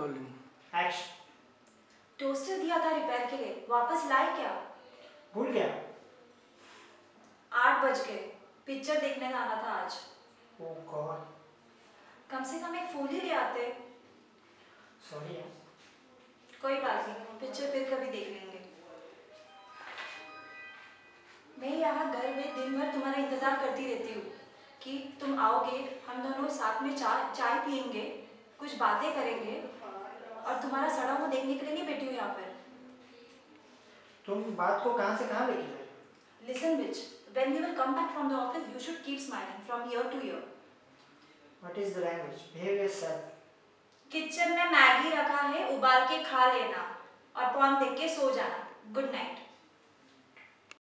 Rolling. Action. Toaster दिया था repair के लिए, वापस लाए क्या? भूल गया। 8 बज गए, पिक्चर देखने जाना था आज। ओह गॉड। कम से कम एक फूल ही ले आते। सॉरी यार। कोई बात नहीं, पिक्चर फिर कभी देख लेंगे। मैं यहाँ घर में दिन भर तुम्हारा इंतजार करती रहती हूँ कि तुम आओगे, हम दोनों साथ में चाय पियेंगे, कुछ बातें करेंगे, और तुम्हारा सड़ा मुँह देखने के लिए नहीं बैठी हूँ यहाँ पर। तुम बात को कहाँ से कहाँ लेके जा रही हो? Listen, bitch. When you will come back from the office, you should keep smiling from year to year. What is the language? Behave yourself. Kitchen में मैगी रखा है, उबाल के खा लेना और पॉर्न देख के सो जाना। Good night.